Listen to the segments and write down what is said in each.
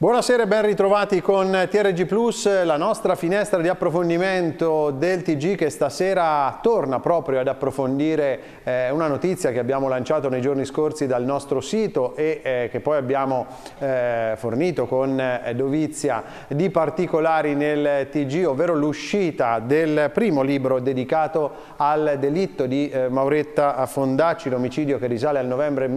Buonasera e ben ritrovati con TRG Plus, la nostra finestra di approfondimento del TG che stasera torna proprio ad approfondire una notizia che abbiamo lanciato nei giorni scorsi dal nostro sito e che poi abbiamo fornito con dovizia di particolari nel TG, ovvero l'uscita del primo libro dedicato al delitto di Mauretta Fondacci, l'omicidio che risale al novembre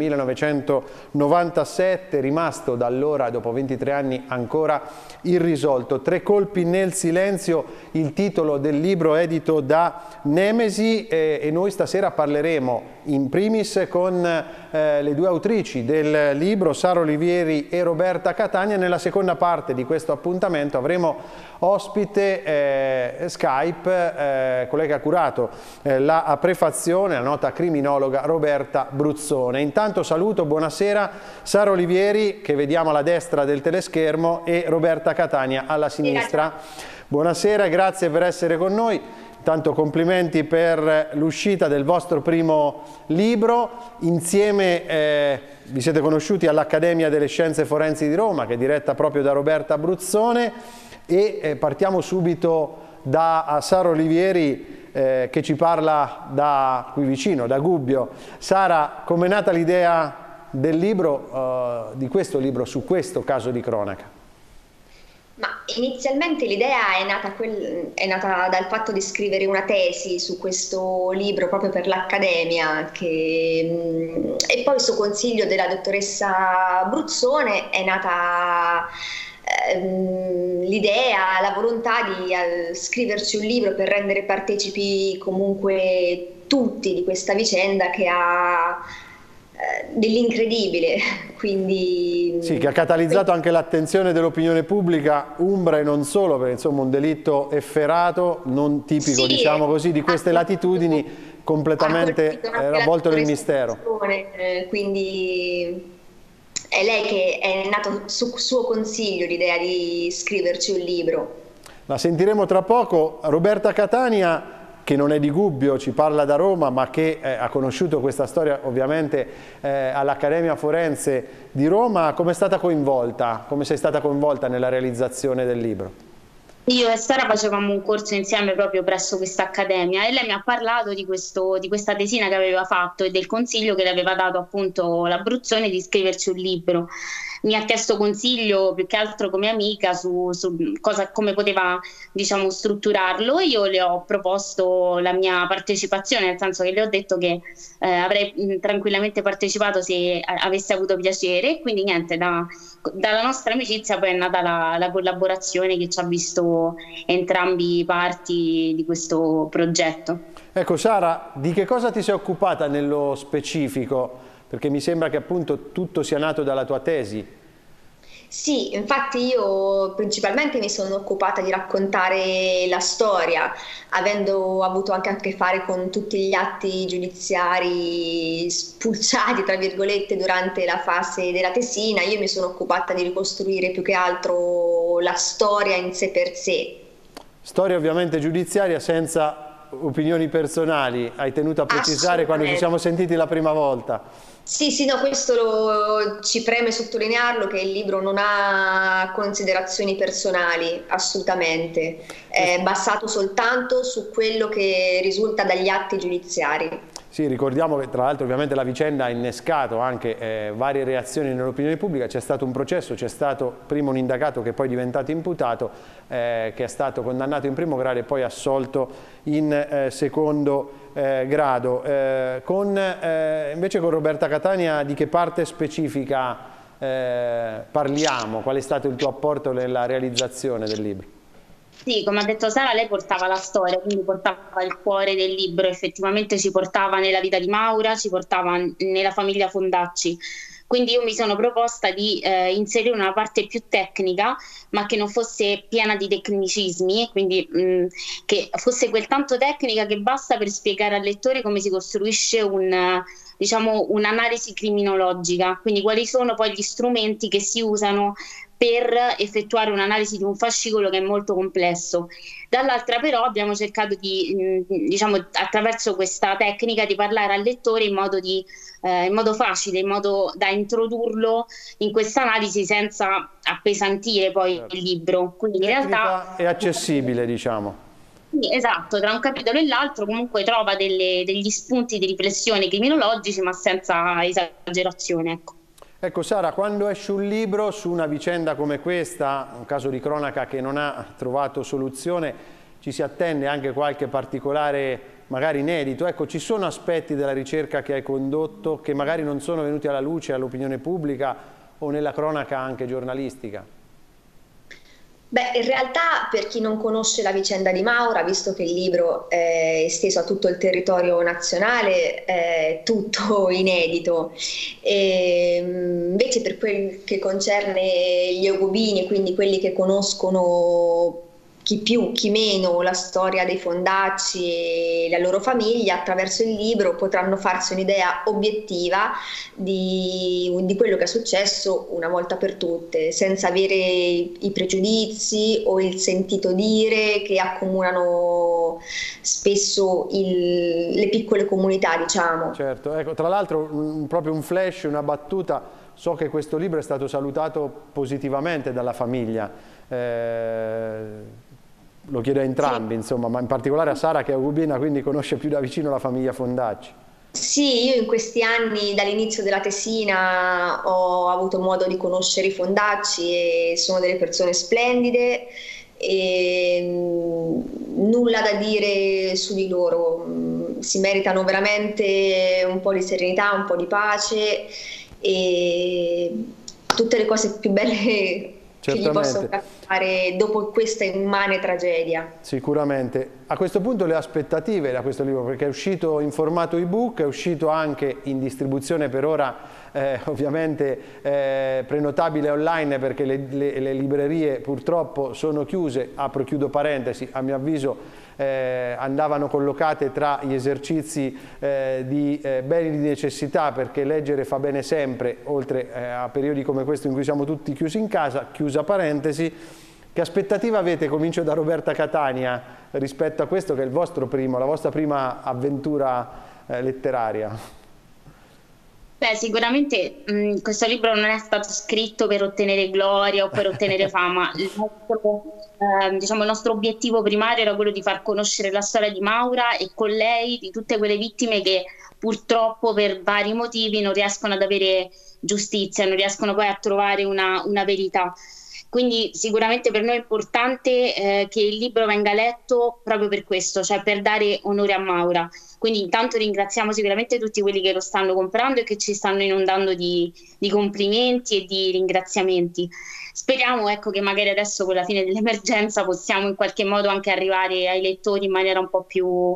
1997, rimasto da allora dopo 23 anni ancora irrisolto. Tre colpi nel silenzio, il titolo del libro edito da Nemesi, e noi stasera parleremo in primis con le due autrici del libro, Sara Olivieri e Roberta Catania. Nella seconda parte di questo appuntamento avremo ospite Skype colei che ha curato la prefazione, la nota criminologa Roberta Bruzzone. Intanto saluto, buonasera, Sara Olivieri, che vediamo alla destra del teleschermo, e Roberta Catania alla sinistra. Buonasera e grazie per essere con noi. Intanto complimenti per l'uscita del vostro primo libro. Insieme vi siete conosciuti all'Accademia delle Scienze Forensi di Roma, che è diretta proprio da Roberta Bruzzone, e partiamo subito da Sara Olivieri, che ci parla da qui vicino, da Gubbio. Sara, com'è nata l'idea del libro, di questo libro su questo caso di cronaca? Ma inizialmente l'idea è nata dal fatto di scrivere una tesi su questo libro proprio per l'Accademia, e poi su consiglio della dottoressa Bruzzone è nata l'idea, la volontà di scriverci un libro per rendere partecipi comunque tutti di questa vicenda che ha dell'incredibile, quindi sì, che ha catalizzato anche l'attenzione dell'opinione pubblica umbra e non solo, perché insomma un delitto efferato, non tipico, sì, diciamo così, di queste latitudini, completamente avvolto nel mistero. Quindi è lei che è nato su suo consiglio l'idea di scriverci un libro. La sentiremo tra poco. Roberta Catania, che non è di Gubbio, ci parla da Roma, ma che ha conosciuto questa storia ovviamente all'Accademia Forense di Roma. Come è stata coinvolta? Come sei stata coinvolta nella realizzazione del libro? Io e Sara facevamo un corso insieme proprio presso questa accademia e lei mi ha parlato di questa tesina che aveva fatto e del consiglio che le aveva dato appunto la Bruzzone di scriverci un libro. Mi ha chiesto consiglio più che altro come amica su come poteva, diciamo, strutturarlo. Io le ho proposto la mia partecipazione, nel senso che le ho detto che avrei tranquillamente partecipato se avesse avuto piacere. Quindi niente, dalla nostra amicizia poi è nata la collaborazione che ci ha visto entrambi parti di questo progetto. Ecco Sara, di che cosa ti sei occupata nello specifico? Perché mi sembra che appunto tutto sia nato dalla tua tesi. Sì, infatti io principalmente mi sono occupata di raccontare la storia, avendo avuto anche a che fare con tutti gli atti giudiziari spulciati, tra virgolette, durante la fase della tesina. Io mi sono occupata di ricostruire più che altro la storia in sé per sé. Storia ovviamente giudiziaria, senza opinioni personali, hai tenuto a precisare quando ci siamo sentiti la prima volta. Sì, no, questo ci preme sottolinearlo, che il libro non ha considerazioni personali, assolutamente, è basato soltanto su quello che risulta dagli atti giudiziari. Sì, ricordiamo che tra l'altro ovviamente la vicenda ha innescato anche varie reazioni nell'opinione pubblica. C'è stato un processo, c'è stato prima un indagato che poi è diventato imputato, che è stato condannato in primo grado e poi assolto in secondo grado. Invece con Roberta Catania di che parte specifica parliamo? Qual è stato il tuo apporto nella realizzazione del libro? Sì, come ha detto Sara, lei portava la storia, quindi portava il cuore del libro, effettivamente ci portava nella vita di Maura, ci portava nella famiglia Fondacci. Quindi io mi sono proposta di inserire una parte più tecnica, ma che non fosse piena di tecnicismi, quindi che fosse quel tanto tecnica che basta per spiegare al lettore come si costruisce un'analisi criminologica, quindi quali sono poi gli strumenti che si usano per effettuare un'analisi di un fascicolo che è molto complesso. Dall'altra però abbiamo cercato di, diciamo, attraverso questa tecnica di parlare al lettore in modo facile, in modo da introdurlo in questa analisi senza appesantire poi il libro. Quindi in realtà è accessibile, diciamo. Sì, esatto, tra un capitolo e l'altro comunque trova degli spunti di riflessione criminologici, ma senza esagerazione, ecco. Ecco Sara, quando esce un libro su una vicenda come questa, un caso di cronaca che non ha trovato soluzione, ci si attende anche qualche particolare magari inedito. Ecco, ci sono aspetti della ricerca che hai condotto che magari non sono venuti alla luce all'opinione pubblica o nella cronaca anche giornalistica? Beh, in realtà per chi non conosce la vicenda di Maura, visto che il libro è esteso a tutto il territorio nazionale, è tutto inedito. Invece per quel che concerne gli Eugubini, quindi quelli che conoscono chi più, chi meno la storia dei Fondacci e la loro famiglia, attraverso il libro potranno farsi un'idea obiettiva di quello che è successo una volta per tutte, senza avere i pregiudizi o il sentito dire che accomunano spesso le piccole comunità, diciamo. Certo, ecco, tra l'altro proprio un flash, una battuta, so che questo libro è stato salutato positivamente dalla famiglia. Lo chiedo a entrambi, sì. Insomma, ma in particolare a Sara che è eugubina, quindi conosce più da vicino la famiglia Fondacci. Sì, io in questi anni, dall'inizio della tesina, ho avuto modo di conoscere i Fondacci e sono delle persone splendide e nulla da dire su di loro. Si meritano veramente un po' di serenità, un po' di pace e tutte le cose più belle che gli possono capitare dopo questa immane tragedia. Sicuramente. A questo punto le aspettative da questo libro, perché è uscito in formato ebook, è uscito anche in distribuzione per ora ovviamente prenotabile online, perché le librerie purtroppo sono chiuse, apro e chiudo parentesi, a mio avviso andavano collocate tra gli esercizi di beni di necessità, perché leggere fa bene sempre, oltre a periodi come questo in cui siamo tutti chiusi in casa, chiusa parentesi. Che aspettativa avete, comincio da Roberta Catania, rispetto a questo che è la vostra prima avventura letteraria? Beh, sicuramente questo libro non è stato scritto per ottenere gloria o per ottenere fama. Il nostro obiettivo primario era quello di far conoscere la storia di Maura e con lei di tutte quelle vittime che purtroppo per vari motivi non riescono ad avere giustizia, non riescono poi a trovare una verità. Quindi sicuramente per noi è importante che il libro venga letto proprio per questo, cioè per dare onore a Maura. Quindi intanto ringraziamo sicuramente tutti quelli che lo stanno comprando e che ci stanno inondando di complimenti e di ringraziamenti. Speriamo, ecco, che magari adesso con la fine dell'emergenza possiamo in qualche modo anche arrivare ai lettori in maniera un po' più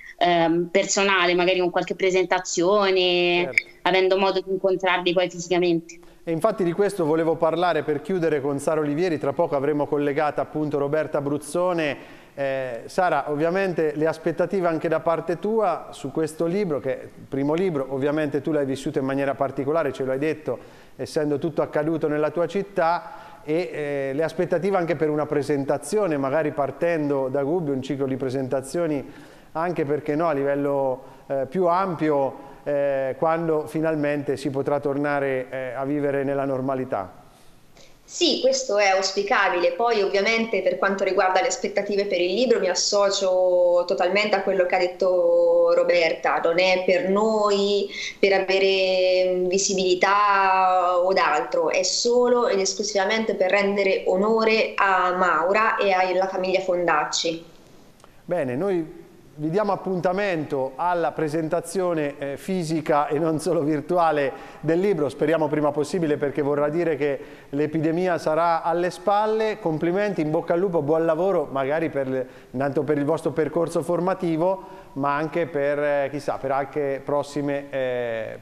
personale, magari con qualche presentazione, certo, avendo modo di incontrarli poi fisicamente. E infatti di questo volevo parlare per chiudere con Sara Olivieri. Tra poco avremo collegata appunto Roberta Bruzzone. Sara, ovviamente le aspettative anche da parte tua su questo libro, che è il primo libro, ovviamente tu l'hai vissuto in maniera particolare, ce lo hai detto, essendo tutto accaduto nella tua città, e le aspettative anche per una presentazione, magari partendo da Gubbio, un ciclo di presentazioni anche, perché no, a livello più ampio, quando finalmente si potrà tornare a vivere nella normalità. Sì, questo è auspicabile. Poi ovviamente per quanto riguarda le aspettative per il libro mi associo totalmente a quello che ha detto Roberta. Non è per noi, per avere visibilità o d'altro, è solo ed esclusivamente per rendere onore a Maura e alla famiglia Fondacci. Bene, noi vi diamo appuntamento alla presentazione fisica e non solo virtuale del libro, speriamo prima possibile, perché vorrà dire che l'epidemia sarà alle spalle. Complimenti, in bocca al lupo, buon lavoro, magari intanto per il vostro percorso formativo, ma anche per, chissà, per anche prossime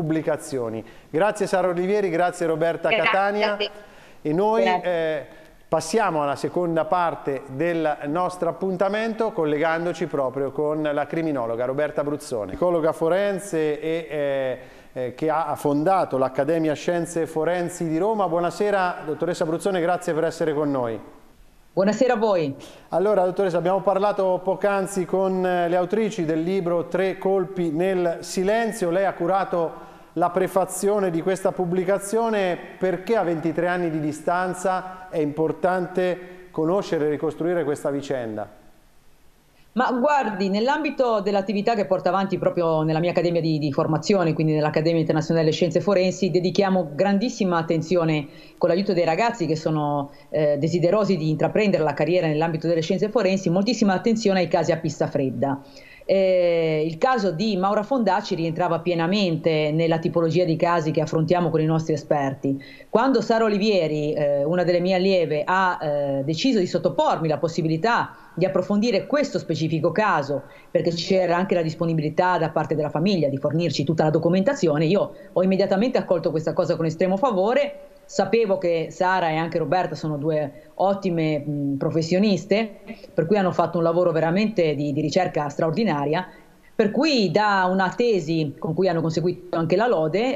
pubblicazioni. Grazie Sara Olivieri, grazie Roberta Catania. Grazie. E noi Passiamo alla seconda parte del nostro appuntamento collegandoci proprio con la criminologa Roberta Bruzzone, psicologa forense che ha fondato l'Accademia Scienze Forensi di Roma. Buonasera dottoressa Bruzzone, grazie per essere con noi. Buonasera a voi. Allora dottoressa, abbiamo parlato poc'anzi con le autrici del libro Tre colpi nel silenzio. Lei ha curato la prefazione di questa pubblicazione. Perché a 23 anni di distanza è importante conoscere e ricostruire questa vicenda? Ma guardi, nell'ambito dell'attività che porto avanti proprio nella mia accademia di formazione, quindi nell'Accademia Internazionale delle Scienze Forensi, dedichiamo grandissima attenzione, con l'aiuto dei ragazzi che sono desiderosi di intraprendere la carriera nell'ambito delle scienze forensi, moltissima attenzione ai casi a pista fredda. Il caso di Maura Fondacci rientrava pienamente nella tipologia di casi che affrontiamo con i nostri esperti. Quando Sara Olivieri, una delle mie allieve, ha deciso di sottopormi la possibilità di approfondire questo specifico caso, perché c'era anche la disponibilità da parte della famiglia di fornirci tutta la documentazione, io ho immediatamente accolto questa cosa con estremo favore. Sapevo che Sara e anche Roberta sono due ottime professioniste, per cui hanno fatto un lavoro veramente di ricerca straordinaria, per cui da una tesi con cui hanno conseguito anche la lode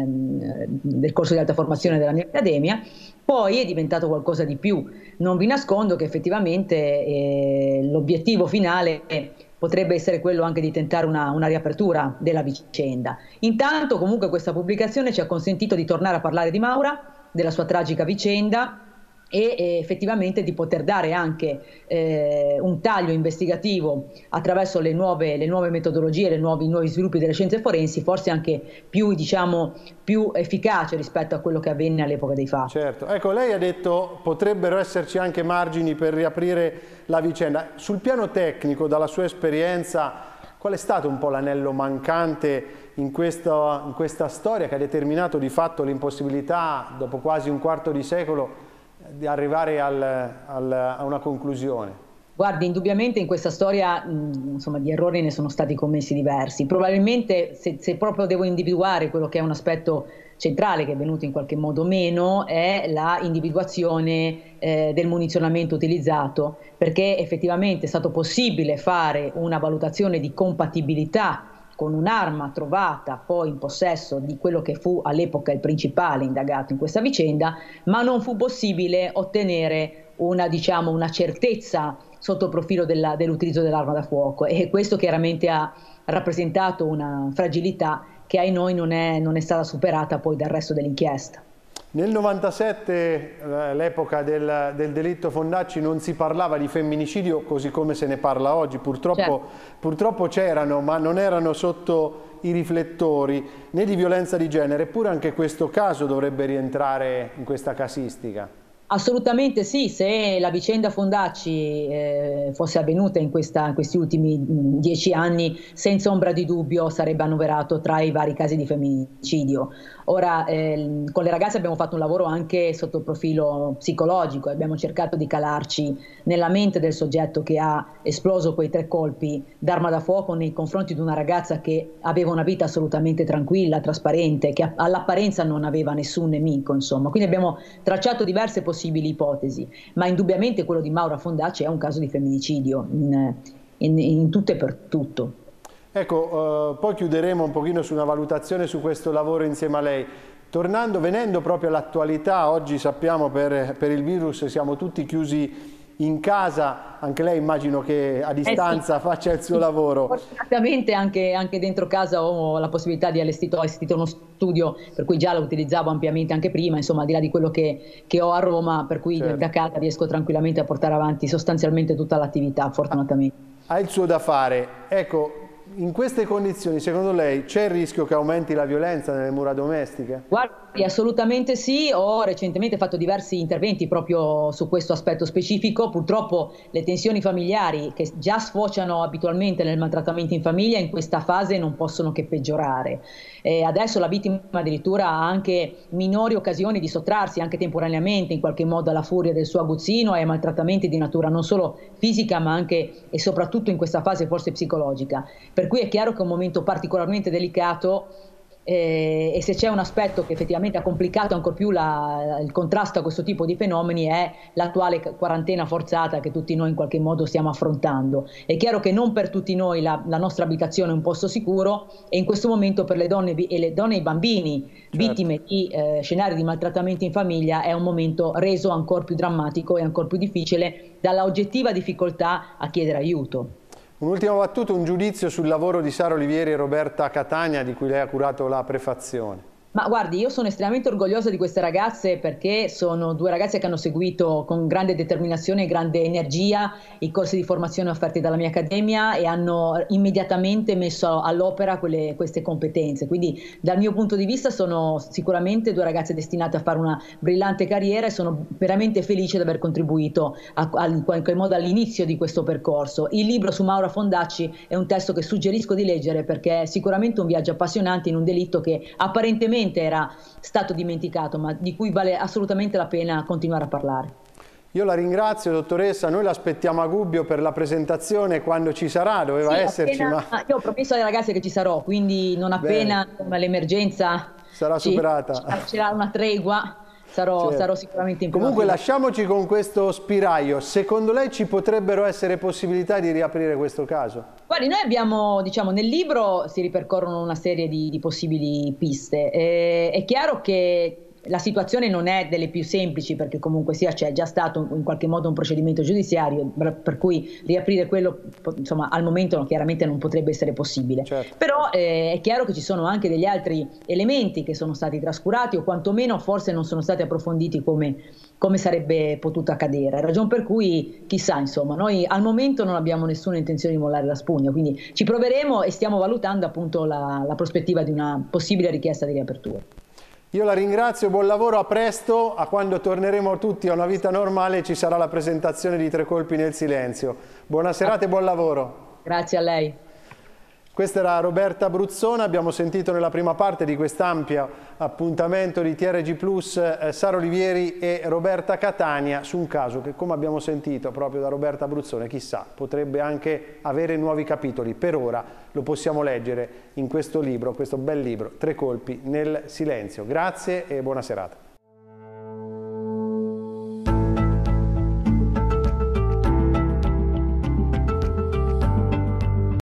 del corso di alta formazione della mia accademia, poi è diventato qualcosa di più. Non vi nascondo che effettivamente l'obiettivo finale potrebbe essere quello anche di tentare una riapertura della vicenda. Intanto comunque questa pubblicazione ci ha consentito di tornare a parlare di Maura, della sua tragica vicenda e effettivamente di poter dare anche un taglio investigativo attraverso le nuove metodologie, i nuovi sviluppi delle scienze forensi, forse anche più, diciamo, più efficace rispetto a quello che avvenne all'epoca dei fatti. Certo, ecco, lei ha detto potrebbero esserci anche margini per riaprire la vicenda. Sul piano tecnico, dalla sua esperienza, qual è stato un po' l'anello mancante in questa storia che ha determinato di fatto l'impossibilità, dopo quasi un quarto di secolo, di arrivare a una conclusione? Guardi, indubbiamente in questa storia insomma, di errori ne sono stati commessi diversi. Probabilmente se proprio devo individuare quello che è un aspetto centrale che è venuto in qualche modo meno è la individuazione del munizionamento utilizzato, perché effettivamente è stato possibile fare una valutazione di compatibilità con un'arma trovata poi in possesso di quello che fu all'epoca il principale indagato in questa vicenda, ma non fu possibile ottenere una certezza sotto il profilo dell'utilizzo dell'arma da fuoco, e questo chiaramente ha rappresentato una fragilità che ai noi non è stata superata poi dal resto dell'inchiesta. Nel 97, l'epoca del delitto Fondacci, non si parlava di femminicidio così come se ne parla oggi. Purtroppo c'erano, ma non erano sotto i riflettori, né di violenza di genere. Eppure anche questo caso dovrebbe rientrare in questa casistica. Assolutamente sì, se la vicenda Fondacci fosse avvenuta in questi ultimi 10 anni, senza ombra di dubbio sarebbe annoverato tra i vari casi di femminicidio. Ora, con le ragazze abbiamo fatto un lavoro anche sotto il profilo psicologico, abbiamo cercato di calarci nella mente del soggetto che ha esploso quei 3 colpi d'arma da fuoco nei confronti di una ragazza che aveva una vita assolutamente tranquilla, trasparente, che all'apparenza non aveva nessun nemico, insomma. Quindi abbiamo tracciato diverse possibilità ipotesi, ma indubbiamente quello di Maura Fondacci è un caso di femminicidio in tutto e per tutto. Ecco, poi chiuderemo un pochino su una valutazione su questo lavoro insieme a lei. Venendo proprio all'attualità, oggi sappiamo per il virus siamo tutti chiusi in casa, anche lei immagino che a distanza faccia il suo lavoro. Fortunatamente anche dentro casa ho la possibilità di assistito uno studio, per cui già lo utilizzavo ampiamente anche prima, insomma al di là di quello che ho a Roma, per cui da casa riesco tranquillamente a portare avanti sostanzialmente tutta l'attività, fortunatamente. Ha il suo da fare. Ecco, in queste condizioni secondo lei c'è il rischio che aumenti la violenza nelle mura domestiche? Guardi, assolutamente sì, ho recentemente fatto diversi interventi proprio su questo aspetto specifico. Purtroppo le tensioni familiari, che già sfociano abitualmente nel maltrattamento in famiglia, in questa fase non possono che peggiorare. Adesso la vittima addirittura ha anche minori occasioni di sottrarsi anche temporaneamente in qualche modo alla furia del suo aguzzino e ai maltrattamenti di natura non solo fisica ma anche e soprattutto in questa fase forse psicologica. Per cui è chiaro che è un momento particolarmente delicato E se c'è un aspetto che effettivamente ha complicato ancor più il contrasto a questo tipo di fenomeni è l'attuale quarantena forzata che tutti noi in qualche modo stiamo affrontando. È chiaro che non per tutti noi la nostra abitazione è un posto sicuro, e in questo momento per le donne e i bambini vittime di scenari di maltrattamento in famiglia è un momento reso ancora più drammatico e ancora più difficile dalla oggettiva difficoltà a chiedere aiuto. Un'ultima battuta, un giudizio sul lavoro di Sara Olivieri e Roberta Catania, di cui lei ha curato la prefazione. Ma guardi, io sono estremamente orgogliosa di queste ragazze, perché sono due ragazze che hanno seguito con grande determinazione e grande energia i corsi di formazione offerti dalla mia accademia e hanno immediatamente messo all'opera queste competenze. Quindi dal mio punto di vista sono sicuramente due ragazze destinate a fare una brillante carriera, e sono veramente felice di aver contribuito in qualche modo all'inizio di questo percorso. Il libro su Maura Fondacci è un testo che suggerisco di leggere, perché è sicuramente un viaggio appassionante in un delitto che apparentemente era stato dimenticato, ma di cui vale assolutamente la pena continuare a parlare. Io la ringrazio, dottoressa, noi l'aspettiamo a Gubbio per la presentazione quando ci sarà, doveva esserci, ma... Io ho promesso alle ragazze che ci sarò, quindi non appena l'emergenza sarà superata, c'era una tregua, sarò sicuramente in prima Comunque fila. lasciamoci con questo spiraglio. Secondo lei ci potrebbero essere possibilità di riaprire questo caso? Guardi, noi abbiamo, diciamo, nel libro si ripercorrono una serie di possibili piste. È chiaro che la situazione non è delle più semplici, perché comunque sia c'è già stato in qualche modo un procedimento giudiziario, per cui riaprire quello, insomma, al momento chiaramente non potrebbe essere possibile. Certo. Però è chiaro che ci sono anche degli altri elementi che sono stati trascurati, o quantomeno forse non sono stati approfonditi come sarebbe potuto accadere. Ragion per cui, chissà, insomma, noi al momento non abbiamo nessuna intenzione di mollare la spugna, quindi ci proveremo e stiamo valutando appunto la prospettiva di una possibile richiesta di riapertura. Io la ringrazio, buon lavoro, a presto. A quando torneremo tutti a una vita normale ci sarà la presentazione di Tre colpi nel silenzio. Buona serata e buon lavoro. Grazie a lei. Questa era Roberta Bruzzona, abbiamo sentito nella prima parte di quest'ampio appuntamento di TRG Plus Sara Olivieri e Roberta Catania su un caso che, come abbiamo sentito proprio da Roberta Bruzzone, chissà, potrebbe anche avere nuovi capitoli. Per ora lo possiamo leggere in questo libro, questo bel libro, Tre colpi nel silenzio. Grazie e buona serata.